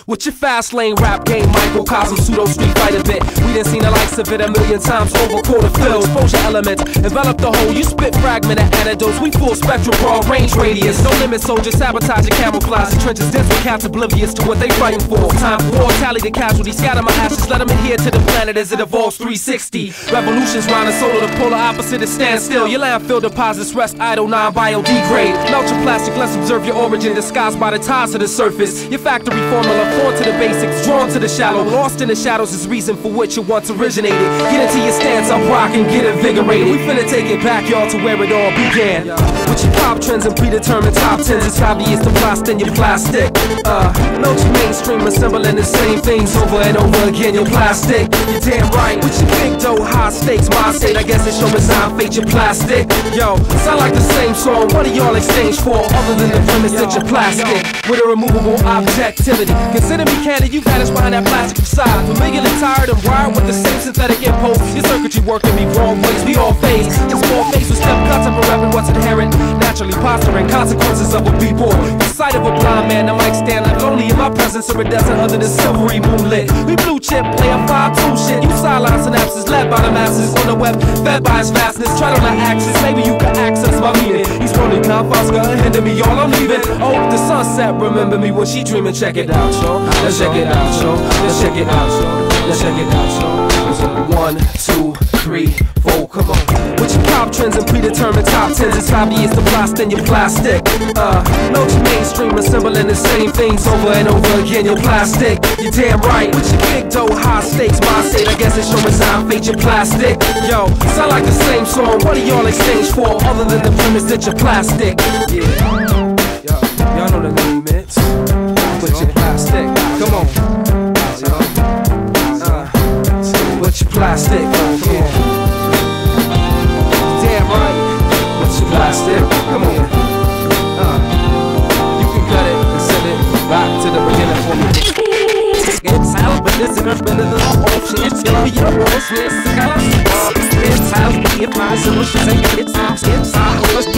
With your fast lane rap game, microcosm, pseudo street fighter bit. We done seen the likes of it a million times over, quarter fill. Exposure elements, envelop the whole. You spit fragmented antidotes. We full spectrum, broad range radius. No limit, soldiers sabotage and camouflage the trenches. Dense with cats oblivious to what they fighting for. Time for war, tally the casualties, scatter my ashes. Let them adhere to the planet as it evolves 360. Revolutions round the solar, the polar opposite is stand still. Your landfill deposits rest idle, non-biodegrade. Melt your plastic, let's observe your origin disguised by the ties to the surface. Your factory formula, formed to the basics, drawn to the shallow. Lost in the shadows is reason for which it once originated. Get into your stance, I'm rocking, get invigorated. We finna take it back, y'all, to where it all began. With your pop trends and predetermined top tens, it's obvious to blast in your plastic. Melt your mainstream, assembling the same things over and over again, your plastic. You're damn right. With your big dough, high stakes, my state, I guess it's your design, fate, your plastic. Yo, sound like the same song, what do y'all exchange for? Other than the premise that you're plastic. With a removable objectivity. Consider me candid, you vanish behind that plastic facade. Familiarly tired and wired with the same synthetic impulse. Your circuitry working me wrong ways, we all phase. It's more face with step cuts, I'm forever what's inherent. Naturally posturing, consequences of a b-boy. The sight of a blind man, the mic stand like lonely in my presence or a desert under the silvery moonlit. We blue chip, play a 5-2 shit. You sideline synapses, led by the masses on the web, fed by his vastness. Try to not access, maybe you can access my meaning. He's rolling confounds, gonna hinder me, y'all, I'm leaving. Oh, the sunset, remember me when she dreaming. Check it out, yo. Let's check it out, yo. Let's check it out, yo. Let's check it out, yo. 1, 2, 3, 4, come on. With your pop trends and predetermined top tens, it's obvious to blast in your plastic. Melt your mainstream, assembling the same things over and over again, your plastic. You're damn right. With your big dough, high stakes, my state, I guess it's your design, fate, your plastic. Yo, sound like the same song, what do y'all exchange for? Other than the premise that you're plastic. Yeah, y'all know the name is. With your plastic, come on. With your plastic, come on. Damn right. With your plastic, come on. You can cut it and send it back to the beginning for me. It's out, but this is better than the option. It's gonna be your worst. It's out, if I solution, it's out.